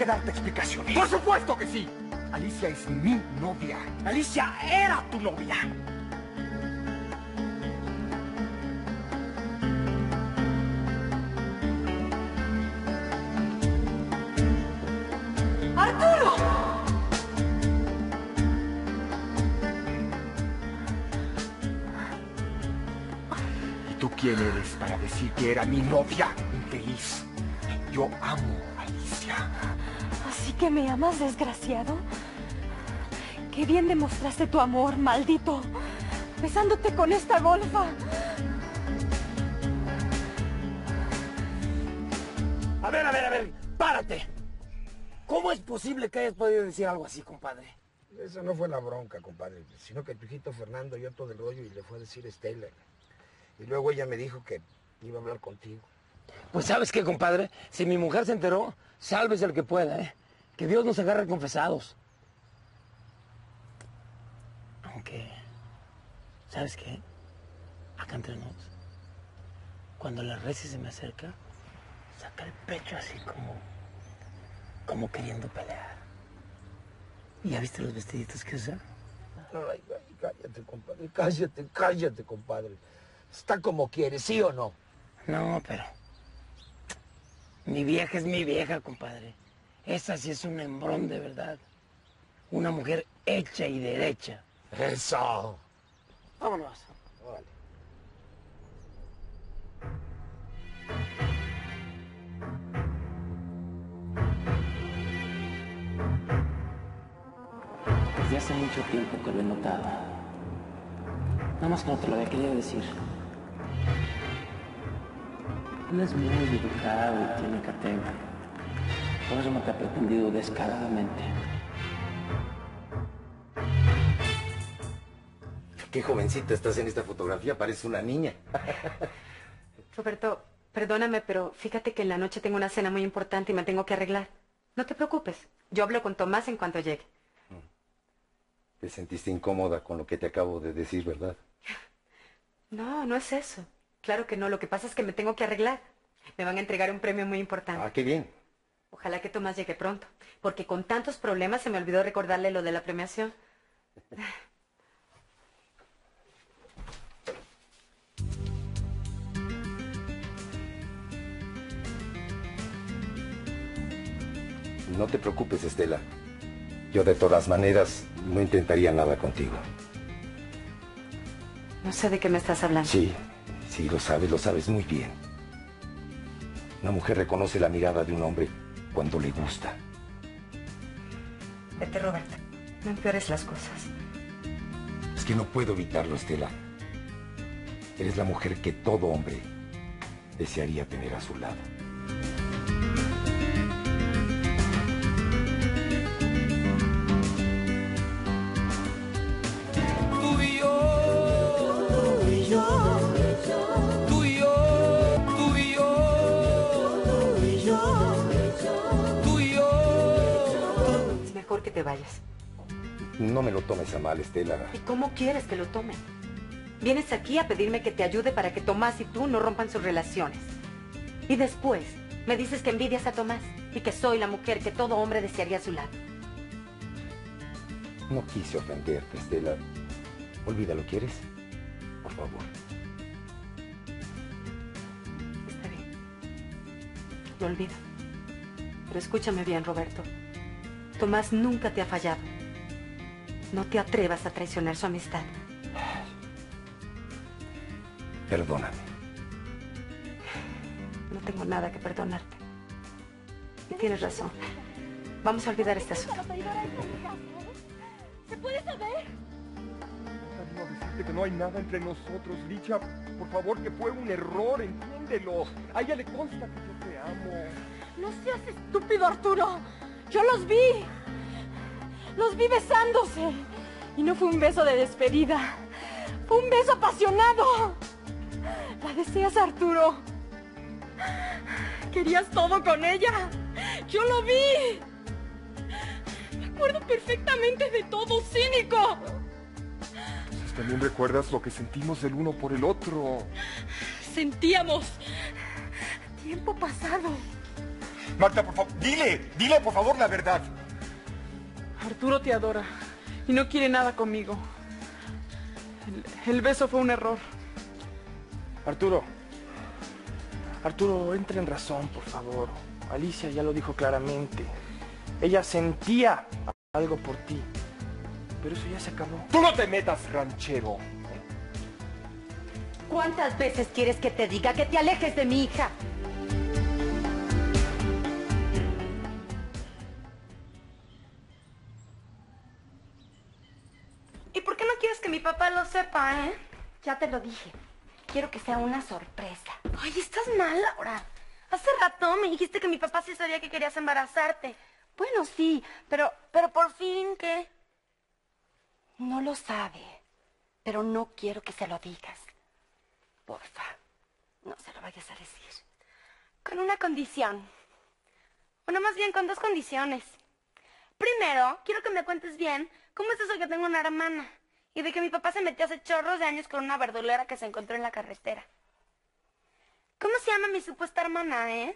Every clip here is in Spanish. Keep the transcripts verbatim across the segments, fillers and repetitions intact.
darte explicaciones. ¡Por supuesto que sí! Alicia es mi novia. Alicia era tu novia. ¡Arturo! ¿Y tú quién eres para decir que era mi novia, infeliz? Yo amo a Alicia. ¿Así que me amas, desgraciado? Qué bien demostraste tu amor, maldito. Besándote con esta golfa. A ver, a ver, a ver, párate. ¿Cómo es posible que hayas podido decir algo así, compadre? Esa no fue la bronca, compadre, sino que tu hijito Fernando oyó todo el rollo y le fue a decir a Estela. Y luego ella me dijo que iba a hablar contigo. Pues ¿sabes qué, compadre? Si mi mujer se enteró, sálvese el que pueda, ¿eh? Que Dios nos agarre confesados. Aunque, ¿sabes qué? Acá entre nos, cuando la Reci se me acerca, saca el pecho así como, como queriendo pelear. ¿Y ya viste los vestiditos que usa? Ay, ay, cállate, compadre, cállate, cállate, compadre. Está como quieres, ¿sí o no? No, pero... mi vieja es mi vieja, compadre. Esa sí es un hembrón de verdad. Una mujer hecha y derecha. Eso. Vámonos. Vale. Desde hace mucho tiempo que lo he notado. Nada más que no te lo había querido decir. Él es muy educado y tiene categoría. Por eso no te ha pretendido descaradamente. Qué jovencita estás en esta fotografía, parece una niña. Roberto, perdóname, pero fíjate que en la noche tengo una cena muy importante y me tengo que arreglar. No te preocupes, yo hablo con Tomás en cuanto llegue. Te sentiste incómoda con lo que te acabo de decir, ¿verdad? No, no es eso. Claro que no, lo que pasa es que me tengo que arreglar. Me van a entregar un premio muy importante. Ah, qué bien. Ojalá que Tomás llegue pronto, porque con tantos problemas se me olvidó recordarle lo de la premiación. No te preocupes, Estela. Yo de todas maneras no intentaría nada contigo. No sé de qué me estás hablando. Sí, sí, lo sabes, lo sabes muy bien. Una mujer reconoce la mirada de un hombre cuando le gusta. Vete, Roberto. No empeores las cosas. Es que no puedo evitarlo, Estela. Eres la mujer que todo hombre desearía tener a su lado. Tú y yo, tú y yo, tú y yo, tú y yo, tú y yo, tú y yo. Es mejor que te vayas. No me lo tomes a mal, Estela. ¿Y cómo quieres que lo tome? Vienes aquí a pedirme que te ayude para que Tomás y tú no rompan sus relaciones. Y después me dices que envidias a Tomás y que soy la mujer que todo hombre desearía a su lado. No quise ofenderte, Estela. Olvídalo, ¿quieres? Por favor. Está bien. Lo olvido. Pero escúchame bien, Roberto. Tomás nunca te ha fallado. No te atrevas a traicionar su amistad. Perdóname. No tengo nada que perdonarte. Y tienes razón. Vamos a olvidar este asunto. ¿Se puede saber? Salgo a decirte que no hay nada entre nosotros, Licha. Por favor, que fue un error, entiéndelo. A ella le consta que yo te amo. No seas estúpido, Arturo. Yo los vi. Los vi besándose. Y no fue un beso de despedida. Fue un beso apasionado. La deseas, Arturo. Querías todo con ella. Yo lo vi. Me acuerdo perfectamente de todo, cínico. Pues también recuerdas lo que sentimos el uno por el otro. Sentíamos tiempo pasado. Marta, por favor, dile, dile por favor la verdad. Arturo te adora y no quiere nada conmigo. El, el beso fue un error. Arturo. Arturo, entra en razón, por favor. Alicia ya lo dijo claramente. Ella sentía algo por ti. Pero eso ya se acabó. ¡Tú no te metas, ranchero! ¿Cuántas veces quieres que te diga que te alejes de mi hija? ¿Y por qué no quieres que mi papá lo sepa, eh? Ya te lo dije. Quiero que sea una sorpresa. Ay, estás mal, Laura. Hace rato me dijiste que mi papá sí sabía que querías embarazarte. Bueno, sí, pero... Pero por fin, ¿qué? No lo sabe. Pero no quiero que se lo digas. Porfa, no se lo vayas a decir. Con una condición. Bueno, más bien con dos condiciones. Primero, quiero que me cuentes bien cómo es eso que tengo una hermana y de que mi papá se metió hace chorros de años con una verdulera que se encontró en la carretera. ¿Cómo se llama mi supuesta hermana, eh?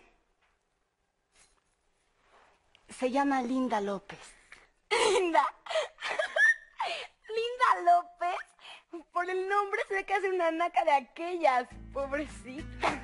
Se llama Linda López. Linda. Linda López. Por el nombre se ve que hace una naca de aquellas. Pobrecita.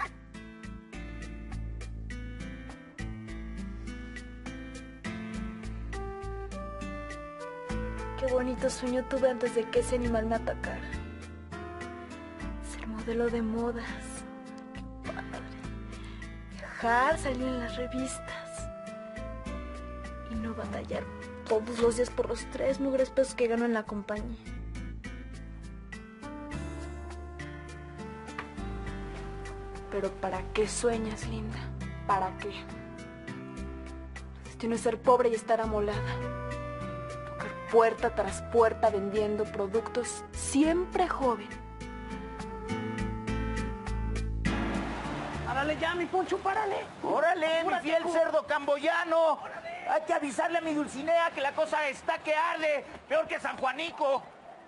Qué bonito sueño tuve antes de que ese animal me atacara. Ser modelo de modas. Qué padre. Viajar, salir en las revistas. Y no batallar todos los días por los tres mugres pesos que gano en la compañía. Pero ¿para qué sueñas, Linda? ¿Para qué? Tu destino es ser pobre y estar amolada. Tocar puerta tras puerta vendiendo productos, siempre joven. Párale ya, mi Poncho, párale. ¡Órale, mi fiel Apúrate, cerdo camboyano! Hay que avisarle a mi Dulcinea que la cosa está que arde, peor que San Juanico.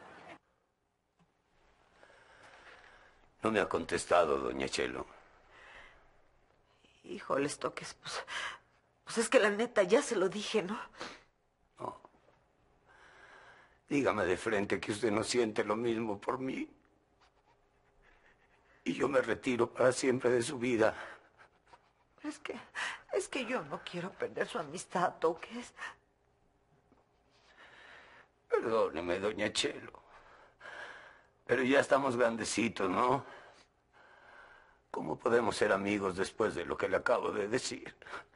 No me ha contestado, doña Chelo. Híjoles, Toques, pues, pues es que la neta ya se lo dije, ¿no? No. Dígame de frente que usted no siente lo mismo por mí. Y yo me retiro para siempre de su vida. Es que, es que yo no quiero perder su amistad, Toques. Perdóneme, doña Chelo. Pero ya estamos grandecitos, ¿no? ¿Cómo podemos ser amigos después de lo que le acabo de decir?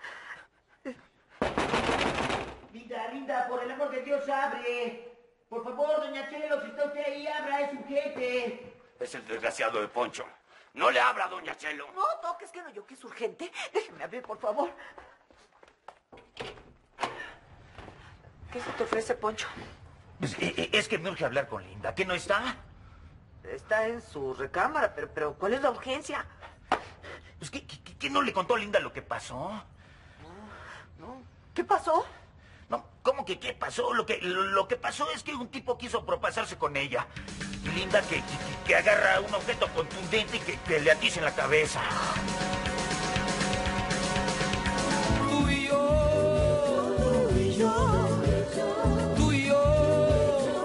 Linda, linda, por el amor de Dios, abre. Por favor, doña Chelo, si está usted ahí, abra, es urgente. Es el desgraciado de Poncho. No le abra, doña Chelo. No, Toques, que no, yo que es urgente. Déjeme abrir, por favor. ¿Qué se te ofrece, Poncho? Es, es que me urge hablar con Linda. ¿Qué no está? Está en su recámara, pero, pero ¿cuál es la urgencia? Pues, ¿qué, qué, qué no le contó Linda lo que pasó? No, no. ¿Qué pasó? No, ¿cómo que qué pasó? Lo que, lo, lo que pasó es que un tipo quiso propasarse con ella. Y Linda que, que, que agarra un objeto contundente y que, que le atiza en la cabeza.